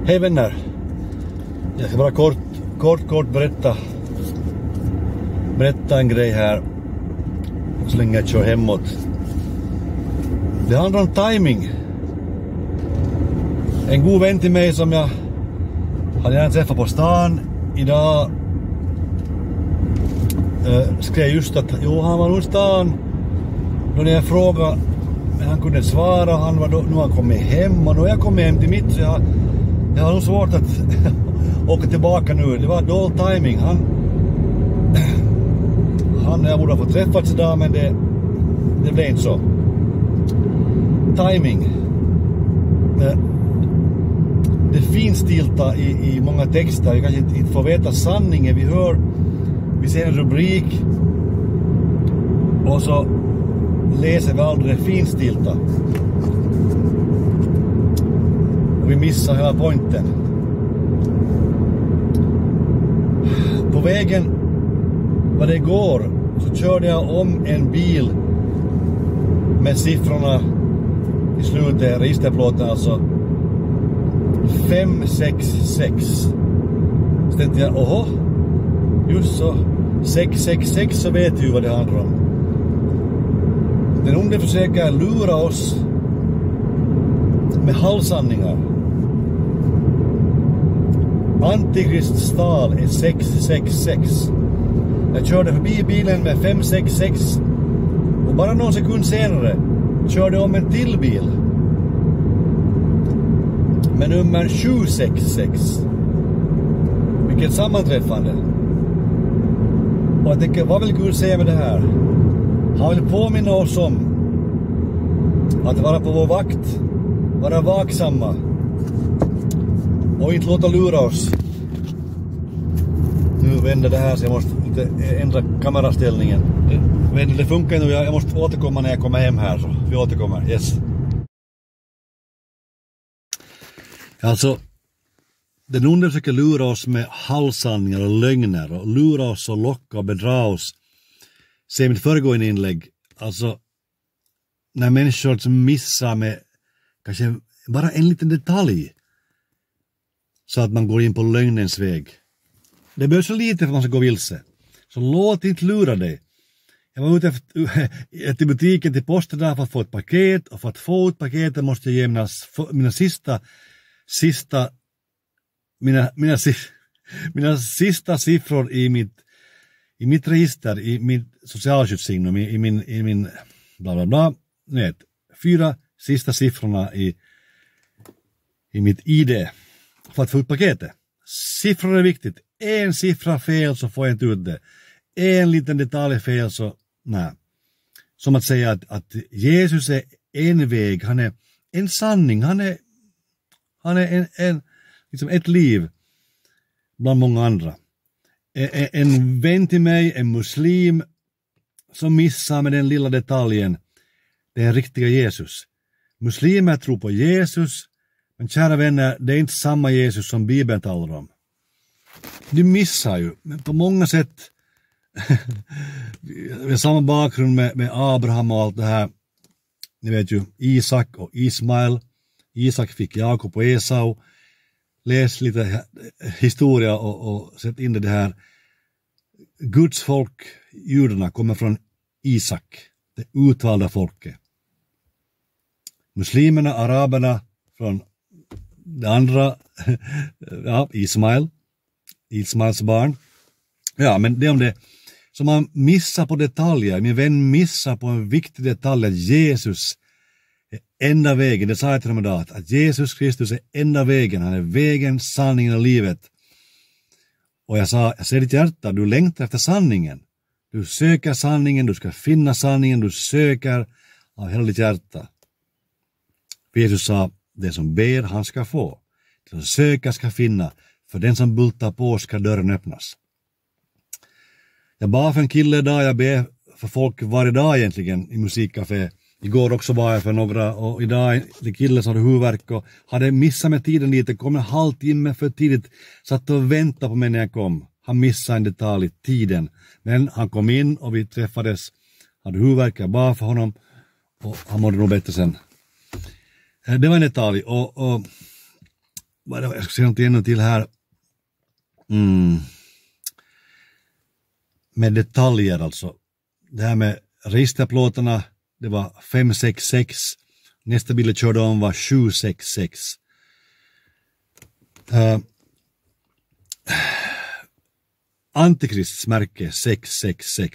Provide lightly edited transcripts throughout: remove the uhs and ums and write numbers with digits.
Hej vänner, jag ska bara kort berätta en grej här så länge jag kör hemåt. Det handlar om timing. En god vän till mig som jag hade gärna träffat på stan idag skrev just att han var nog i stan då jag frågade, men han kunde svara. Han var då, nu har han kommit hem och nu har jag kommit hem till mitt, så jag har nog svårt att åka tillbaka nu. Det var dålig timing. Jag borde ha fått träffats idag, men det blev inte så. Timing. Det finstilta i många texter. Vi kanske inte får veta sanningen. Vi ser en rubrik och så läser vi aldrig det finstilta. Och vi missar hela poängen. På vägen vad det går så körde jag om en bil med siffrorna i slutet, registerplåten alltså 566. Så tänkte jag, just så 666, så vet du vad det handlar om. Den onde försöker lura oss med halvsanningar. Antikrists stal är 666. Jag körde förbi bilen med 566 och bara någon sekund senare körde om en till bil med nummer 766. Vilket sammanträffande. Och jag tänker, vad vill Gud säga med det här? Han vill påminna oss om att vara på vår vakt, vara vaksamma och inte låta lura oss. Nu vänder det här så jag måste ändra kameraställningen. Det funkar nu, jag måste återkomma när jag kommer hem här, så vi återkommer, yes. Alltså, den onde försöker lura oss med halvsanningar och lögner och lura oss och locka och bedra oss. Se mitt föregående inlägg, alltså när människor som missar med kanske bara en liten detalj så att man går in på lögnens väg. Det behövs så lite för att man ska gå vilse. Så låt inte lura dig. Jag var ute till butiken, till posten där för att få ett paket. Och för att få ut paketet måste jag ge mina sista siffror i mitt register, i mitt socialskyddssignum, i min bla bla bla. Nej, 4 sista siffrorna i mitt ID för att få ut paketet. Siffror är viktigt. En siffra fel så får jag inte ut det. En liten detalj fel så nej. Som att säga att Jesus är en väg, han är en sanning, han är liksom ett liv bland många andra. En vän till mig, en muslim som missar med den lilla detaljen, det är riktiga Jesus. Muslimer tror på Jesus, men kära vänner, det är inte samma Jesus som Bibeln talar om. Du missar ju, men på många sätt vi har samma bakgrund med Abraham och allt det här. Ni vet ju, Isak och Ismael. Isak fick Jakob och Esau. Läs lite historia och sätt in det här. Guds folk, judarna, kommer från Isak, det utvalda folket. Muslimerna, araberna från det andra, ja, Ismaels barn. Ja, men det om det. Så man missar på detaljer. Min vän missar på en viktig detalj, att Jesus är enda vägen. Det sa jag till dem idag, att Jesus Kristus är enda vägen. Han är vägen, sanningen och livet. Och jag ser ditt hjärta, du längtar efter sanningen. Du söker sanningen, du ska finna sanningen, du söker av hela ditt hjärta. För Jesus sa, det som ber han ska få. Det som söker ska finna. För den som bultar på ska dörren öppnas. Jag bad för en kille idag, jag ber för folk varje dag egentligen i musikcafé. Igår också var jag för några, och idag det kille som hade huvudvärk och hade missat med tiden lite, kom en halvtimme för tidigt, satt och väntade på mig när jag kom. Han missade en detalj i tiden, men han kom in och vi träffades, hade huvudvärk, jag bad för honom och han mådde nog bättre sen. Det var en detalj och Jag ska säga något ännu till här. Med detaljer alltså. Det här med registerplåtarna, det var 566. Nästa bil jag körde om var 766. Antikrists märke 666.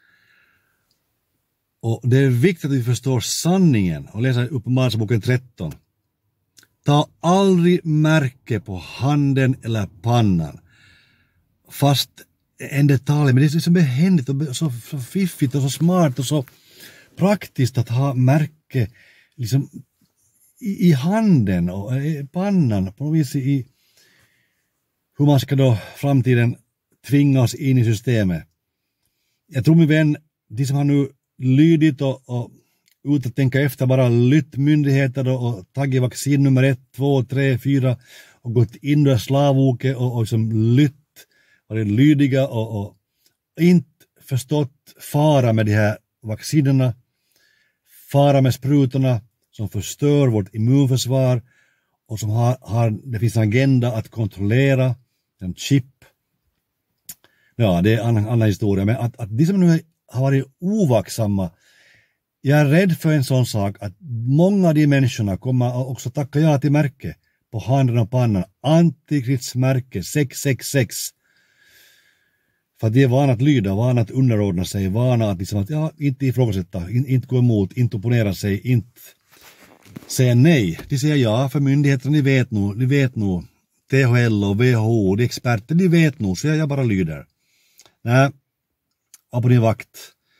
Och det är viktigt att vi förstår sanningen och läser Uppenbarelseboken 13. Ta aldrig märke på handen eller pannan. Fast en detalj, men det är så behändigt och så fiffigt och så smart och så praktiskt att ha märke liksom i handen och i pannan på något vis i hur man ska då framtiden tvinga oss in i systemet. Jag tror min vän, de som har nu lydit och ut att tänka efter bara lytt myndigheter och tagit vaccin nummer 1, 2, 3, 4 och gått in i slavoke och liksom lytt, varit lydiga och inte förstått fara med de här vaccinerna, fara med sprutorna som förstör vårt immunförsvar och som det finns en agenda att kontrollera, en chip. Ja, det är en annan historia, men att de som nu har varit ovaksamma, jag är rädd för en sån sak att många av de människorna kommer också tacka ja till märke på handen och pannan, antikrigsmärke 666. För att de är vana att lyda, vana att underordna sig, vana att, liksom att inte ifrågasätta, inte gå emot, inte opponera sig, inte säga nej. De säger ja, för myndigheterna, ni vet nog, THL och WHO, de experter, de vet nog, så jag bara lyder. Nej, var på din vakt.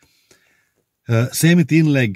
Se mitt inlägg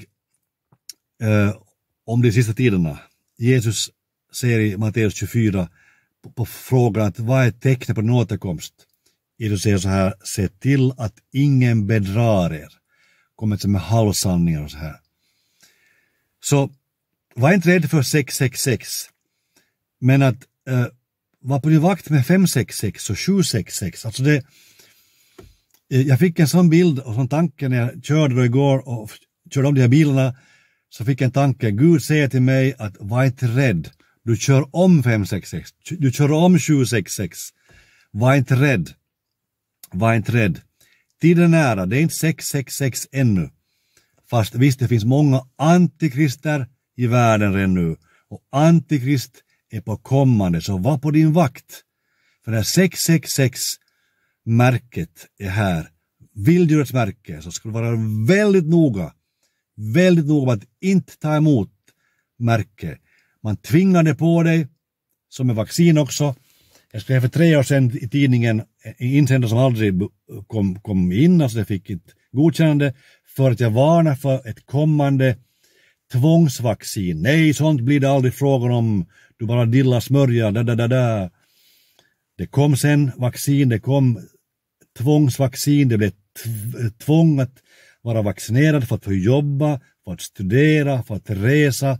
om de sista tiderna. Jesus säger i Matteus 24 på frågan att vad är tecknet på din återkomst? Jesus säger så här, se till att ingen bedrar er. Kommer inte med halvsanningar och så här. Så var inte rädd för 666. Men att var på din vakt med 566 och 766. Alltså det, jag fick en sån bild och sån tanke när jag körde då igår och körde om de här bilarna. Så fick jag en tanke, Gud säger till mig att var inte rädd. Du kör om 566. Du kör om 766. Var inte rädd. Var inte rädd. Tiden är nära, det är inte 666 ännu. Fast visst, det finns många antikrister i världen redan nu. Och antikrist är på kommande, så var på din vakt. För det här 666-märket är här. Vilddjurets märke, så ska du vara väldigt noga med att inte ta emot märke. Man tvingar det på dig, som med vaccin också. Jag skrev för 3 år sedan i tidningen en insändare som aldrig kom in, alltså det fick ett godkännande, för att jag varnar för ett kommande tvångsvaccin. Nej, sånt blir det aldrig frågan om. Du bara dillar smörja, Det kom sen vaccin, det kom tvångsvaccin, det blev tvång att vara vaccinerad för att få jobba, för att studera, för att resa.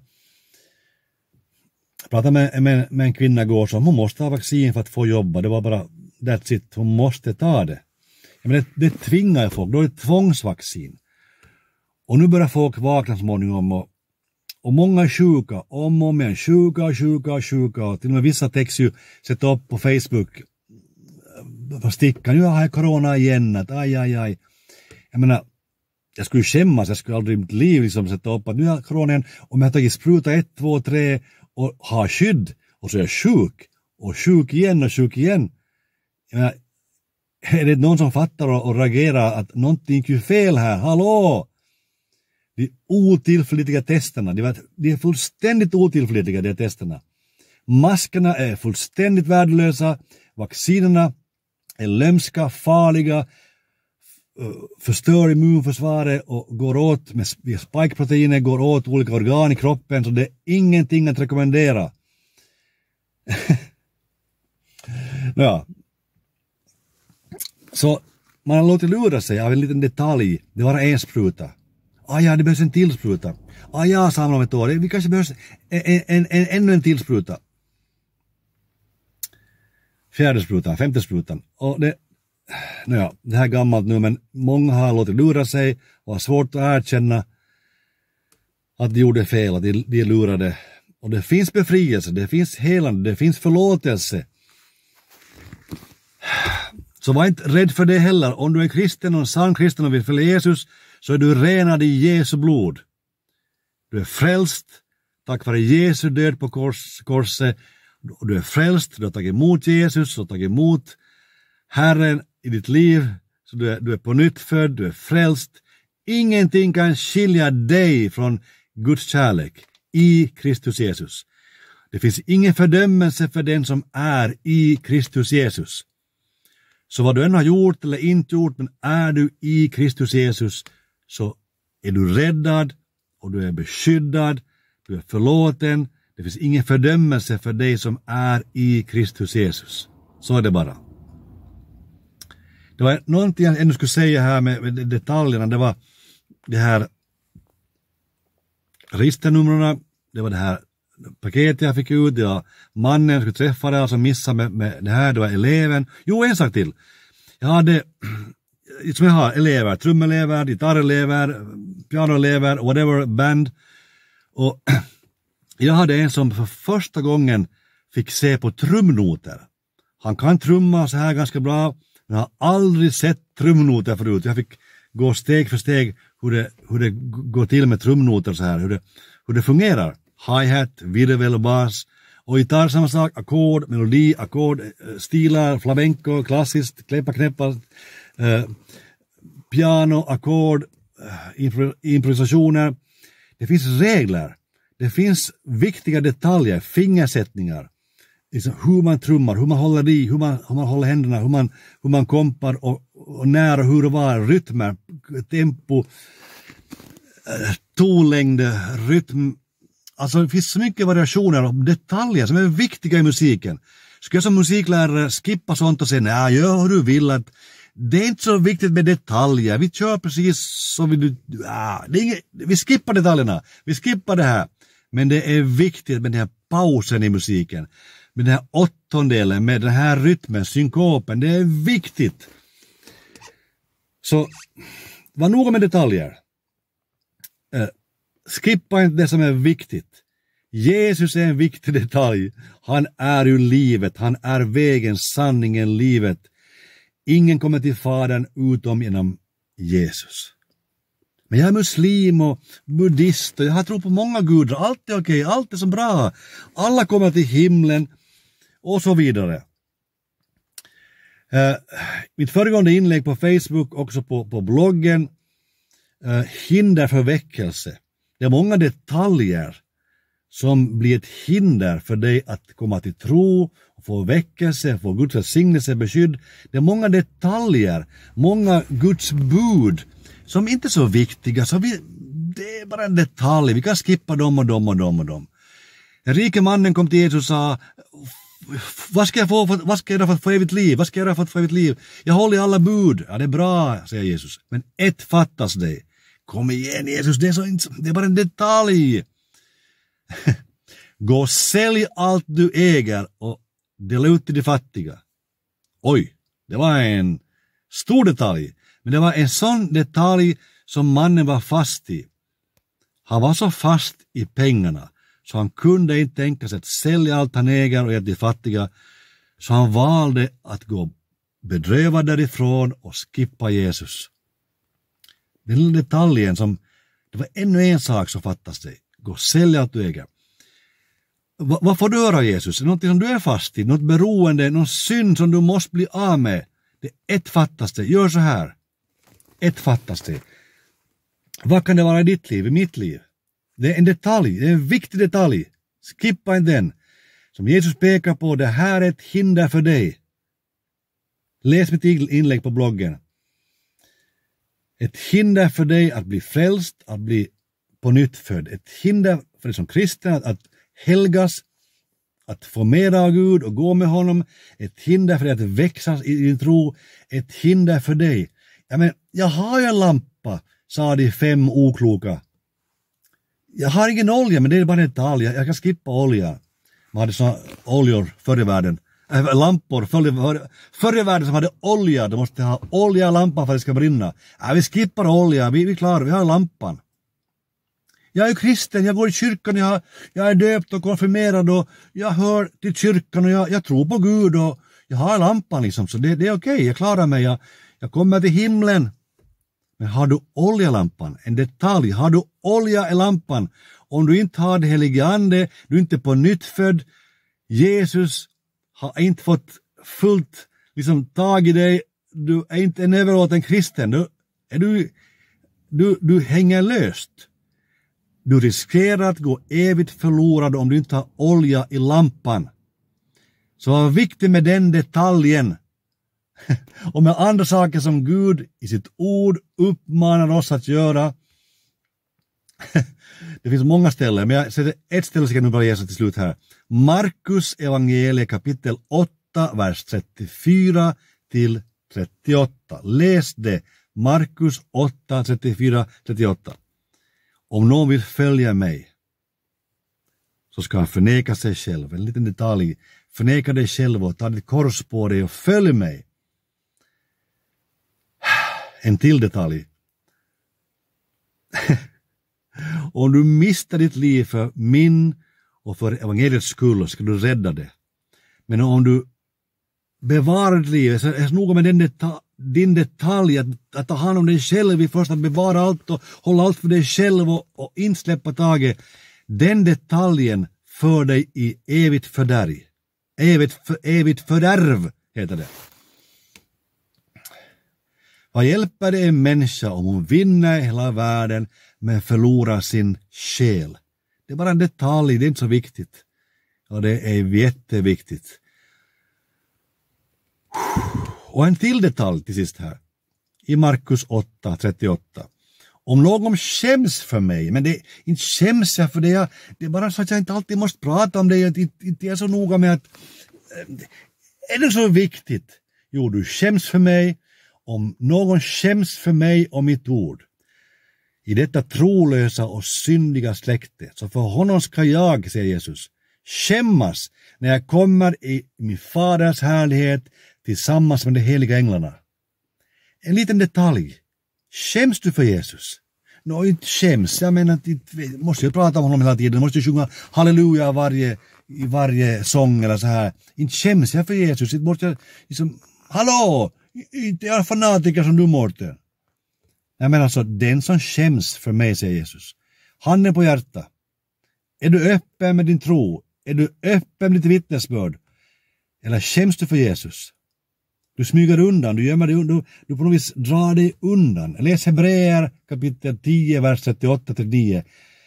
Jag pratade med en kvinna igår som hon måste ha vaccin för att få jobba. Det var bara, that's it, hon måste ta det. Men det tvingar folk, då är det tvångsvaccin. Och nu börjar folk vakna småningom och många är sjuka, om igen, sjuka. Och till och med vissa text ju sätta upp på Facebook på stickan, nu har jag corona igen, att aj. Jag menar, jag skulle skämmas, jag skulle aldrig i mitt liv liksom sätta upp att nu har jag corona igen, om jag har tagit spruta 1, 2, 3 och har skydd, och så är jag sjuk igen. Jag menar, är det någon som fattar och reagerar att någonting är fel här, hallå? De otillförlitliga testerna, de är fullständigt otillförlitliga, de testerna. Maskerna är fullständigt värdelösa, vaccinerna är lömska, farliga, förstör immunförsvaret och går åt med spikeproteiner, går åt olika organ i kroppen, så det är ingenting att rekommendera. Ja. Så man har låtit lura sig av en liten detalj. Det var en spruta. Det behövs en till spruta. Sa man om ett år. Vi kanske behövs ännu en till spruta. 4:e sprutan, 5:e sprutan. Och det här är gammalt nu, men många har låtit lura sig och har svårt att erkänna att de gjorde fel, att de lurade. Och det finns befrielse, det finns helande, det finns förlåtelse. Så var inte rädd för det heller. Om du är kristen och en sann kristen och vill följa Jesus, så är du renad i Jesu blod. Du är frälst tack vare Jesu död på korset. Och du är frälst, du har tagit emot Jesus, du har tagit emot Herren i ditt liv. Så du är på nytt född, du är frälst. Ingenting kan skilja dig från Guds kärlek i Kristus Jesus. Det finns ingen fördömelse för den som är i Kristus Jesus. Så vad du än har gjort eller inte gjort, men är du i Kristus Jesus, så är du räddad och du är beskyddad, du är förlåten. Det finns ingen fördömelse för dig som är i Kristus Jesus. Så är det bara. Det var någonting jag ännu skulle säga här med detaljerna. Det var det här registernumren, det var det här paketet jag fick ut, det var mannen jag skulle träffa där som missade med det här, det var eleven. Jo, en sak till. Jag hade, som jag har, elever, trumelever, gitarrelever, pianoelever, whatever, band. Och jag hade en som för första gången fick se på trumnoter. Han kan trumma så här ganska bra, men jag har aldrig sett trumnoter förut. Jag fick gå steg för steg hur det går till med trumnoter så här, hur det fungerar. Hi-hat, virvel, bas och gitarr samma sak, ackord, melodi, ackord, stilar, flamenco, klassiskt, knäppar, piano, ackord, improvisationer. Det finns regler, det finns viktiga detaljer, fingersättningar, liksom hur man trummar, hur man håller i, hur man håller händerna, hur man kompar och när och hur och var, rytmer, tempo, tonlängd, rytm. Alltså det finns så mycket variationer och detaljer som är viktiga i musiken. Ska jag som musiklärare skippa sånt och säga, nej, gör hur du vill, att det är inte så viktigt med detaljer. Vi kör precis som vi skippar detaljerna. Vi skippar det här. Men det är viktigt med den här pausen i musiken. Med den här åttondelen, med den här rytmen, synkopen. Det är viktigt. Så var noga med detaljer. Skippa inte det som är viktigt. Jesus är en viktig detalj. Han är ju livet. Han är vägen, sanningen, livet. Ingen kommer till Fadern utom genom Jesus. Men jag är muslim och buddhist och jag tror på många gudar. Allt är okej, allt är så bra. Alla kommer till himlen och så vidare. Mitt föregående inlägg på Facebook, också på bloggen, hinder för väckelse. Det är många detaljer som blir ett hinder för dig att komma till tro, få väckelse, få Guds välsignelse, beskydd. Det är många detaljer, många Guds bud som inte är så viktiga. Så det är bara en detalj, vi kan skippa dem och dem och dem och dem. Den rike mannen kom till Jesus och sa, vad ska jag göra för att få evigt liv? Vad ska jag göra för att få evigt liv? Jag håller alla bud. Ja, det är bra, säger Jesus. Men ett fattas dig. Kom igen Jesus, det är bara en detalj. Gå och sälj allt du äger och dela ut till de fattiga. Oj, det var en stor detalj. Men det var en sån detalj som mannen var fast i. Han var så fast i pengarna så han kunde inte tänka sig att sälja allt han äger och ge till fattiga. Så han valde att gå bedrövad därifrån och skippa Jesus. Den lilla detaljen som, det var ännu en sak som fattas dig. Gå och sälja allt du äger. Vad får du höra Jesus? Något som du är fast i, något beroende, någon synd som du måste bli av med. Det är ett fattas dig. Gör så här. Ett fattas dig. Vad kan det vara i ditt liv, i mitt liv? Det är en detalj, det är en viktig detalj. Skippa inte den. Som Jesus pekar på, det här är ett hinder för dig. Läs mitt inlägg på bloggen. Ett hinder för dig att bli frälst, att bli på nytt född. Ett hinder för dig som kristen att helgas, att få mer av Gud och gå med honom. Ett hinder för dig att växa i din tro. Ett hinder för dig. Ja, men jag har ju en lampa, sa de 5 okloka. Jag har ingen olja, men det är bara en detalj. Jag kan skippa olja. Man hade såna oljor förr i världen. Lampor förr i världen som hade olja. De måste ha olja och lampa för att det ska brinna. Vi skippar olja, vi klarar, vi har lampan. Jag är kristen, jag går i kyrkan, jag är döpt och konfirmerad och jag hör till kyrkan och jag tror på Gud och jag har lampan liksom, så det är okej, jag klarar mig, jag kommer till himlen. Men har du oljelampan, en detalj, har du olja i lampan, om du inte har det helige ande, du är inte på nytt född, Jesus har inte fått fullt liksom tag i dig, du är inte en överlåten kristen, du hänger löst. Du riskerar att gå evigt förlorad om du inte har olja i lampan. Så vad är viktigt med den detaljen? Och med andra saker som Gud i sitt ord uppmanar oss att göra. Det finns många ställen, men jag sätter ett ställe så kan du bara läsa till slut här. Markus evangelie kapitel 8, vers 34 till 38. Läs det. Markus 8, 34, 38. Om någon vill följa mig så ska han förneka sig själv. En liten detalj. Förneka dig själv och ta ditt kors på dig och följ mig. En till detalj. Om du mister ditt liv för min och för evangeliets skull ska du rädda det. Men om du bevarar ditt liv, så är det noga med din detalj att ta hand om dig själv i först, att bevara allt och hålla allt för dig själv och inte släppa taget. Den detaljen för dig i evigt fördärv. Evigt fördärv heter det. Vad hjälper det en människa om hon vinner hela världen men förlorar sin själ? Det är bara en detalj, det är inte så viktigt. Och det är jätteviktigt. Och en till detalj till sist här. I Markus 8, 38. Om någon skäms för mig, men det inte skäms jag för det. Det är bara så att jag inte alltid måste prata om det. Jag inte är så noga med att... Är det så viktigt? Jo, du skäms för mig. Om någon skäms för mig och mitt ord. I detta trolösa och syndiga släkte. Så för honom ska jag, säger Jesus, skämmas när jag kommer i min faders härlighet tillsammans med de heliga änglarna. En liten detalj. Skäms du för Jesus? Inte skäms. Jag menar, måste ju prata om honom hela tiden. Måste ju sjunga halleluja i varje sång eller så här. Inte skäms jag för Jesus. Inte måste jag liksom, hallå! Inte jag är fanatiker som du, Mårten. Jag menar så, den som skäms för mig, säger Jesus. Handen på hjärta. Är du öppen med din tro? Är du öppen med ditt vittnesbörd? Eller skäms du för Jesus? Du smyger undan, du gömmer dig undan, du på något vis drar dig undan. Läs Hebreer kapitel 10, vers 38-39.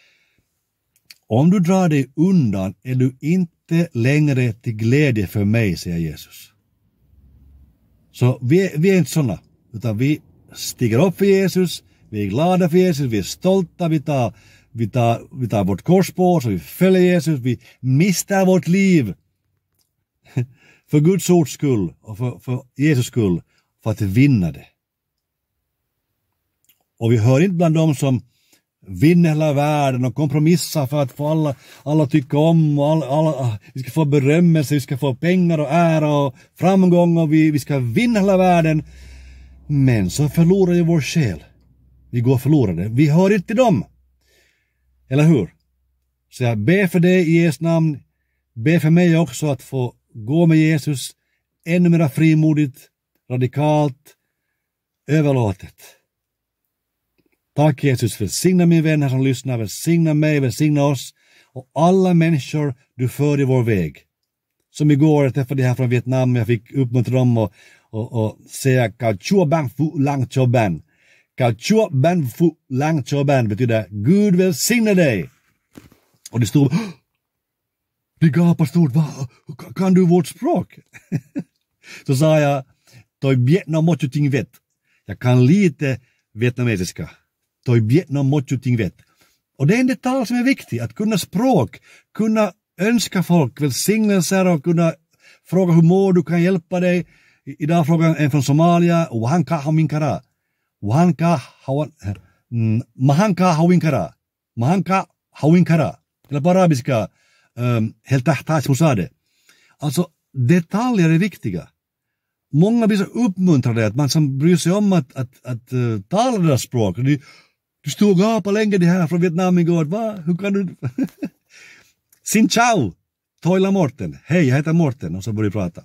Om du drar dig undan är du inte längre till glädje för mig, säger Jesus. Så vi är inte sådana, utan vi stiger upp för Jesus, vi är glada för Jesus, vi är stolta, vi tar vårt kors på oss och vi följer Jesus, vi mister vårt liv för Guds ords skull och för Jesus skull, för att vinna det. Och vi hör inte bland dem som vinner hela världen och kompromissar för att få alla tycka om och alla, vi ska få berömmelse, vi ska få pengar och ära och framgång och vi ska vinna hela världen. Men så förlorar ju vår själ. Vi går förlorade. Vi hör inte till dem. Eller hur? Så jag ber för dig i Jesu namn. Be för mig också att få gå med Jesus ännu mer frimodigt, radikalt, överlåtet. Tack Jesus, välsigna min vän här som lyssnar, välsigna mig, välsigna oss och alla människor du för i vår väg. Som igår jag träffade här från Vietnam, jag fick uppmuntra dem och säga Kao Chua Bang Fu Lang Cho Ban. Kao Chua Bang Fu Lang Cho Ban betyder Gud välsigna dig. Och det stod, det gapar stort, kan du vårt språk? Så sa jag, toi biet no mochu ting vet. Jag kan lite vietnamesiska. Toi biet no mochu ting vet. Och det är en detalj som är viktig, att kunna språk, kunna önska folk välsignelser och kunna fråga hur mår du, kan hjälpa dig. Idag frågar en från Somalia, Wahanka Hawinkara. Wahanka Mahanka Hawinkara. Mahanka Hawinkara. Eller på arabiska, helt tahtaj musade. Alltså, detaljer är viktiga. Många blir så uppmuntrade att man som bryr sig om att tala deras språk. Du stod och gapade länge det här från Vietnam igår. Va? Hur kan du? Sin ciao! Toila Morten. Hej, jag heter Morten. Och så började vi prata.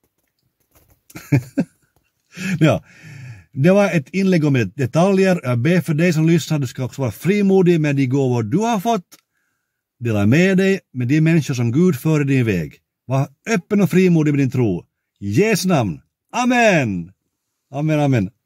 Ja, det var ett inlägg om detaljer. Jag ber för dig som lyssnar. Du ska också vara frimodig med de gåvor du har fått. Dela med dig med de människor som Gud för din väg. Var öppen och frimodig med din tro. I Jesu namn. Amen! Amen, amen.